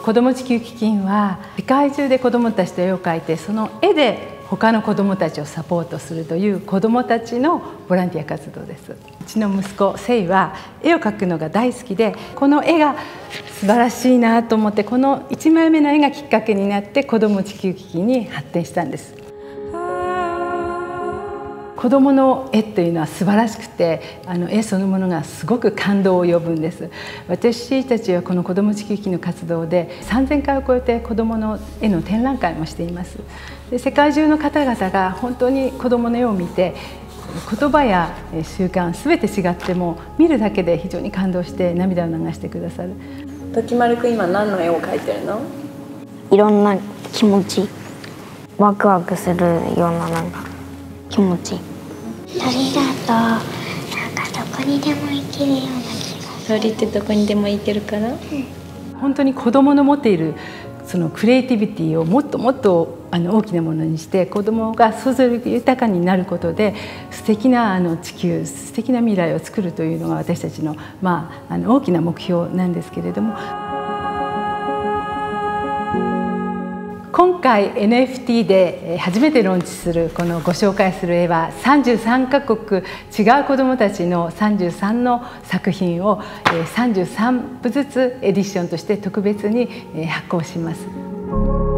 子ども地球基金は世界中で子どもたちと絵を描いて、その絵で他の子どもたちをサポートするという子どもたちのボランティア活動です。うちの息子セイは絵を描くのが大好きで、この絵が素晴らしいなと思って、この1枚目の絵がきっかけになって子ども地球基金に発展したんです。子どもの絵というのは素晴らしくて、絵そのものがすごく感動を呼ぶんです。私たちはこの子ども地球基金の活動で3000回を超えて子どもの絵の展覧会もしています。で、世界中の方々が本当に子どもの絵を見て、言葉や習慣すべて違っても見るだけで非常に感動して涙を流してくださる。 時丸くん、今何の絵を描いてるの？ いろんな気持ち、ワクワクするような気持ち。 鳥だとなんかどこにでも行けるような気がする。 鳥ってどこにでも行けるから、 本当に子どもの持っているそのクリエイティビティをもっともっと大きなものにして、子どもが想像力豊かになることで素敵な地球、素敵な未来を作るというのが私たちの、大きな目標なんですけれども、今回 NFT で初めてローンチするこのご紹介する絵は、33カ国違う子どもたちの33の作品を33部ずつエディションとして特別に発行します。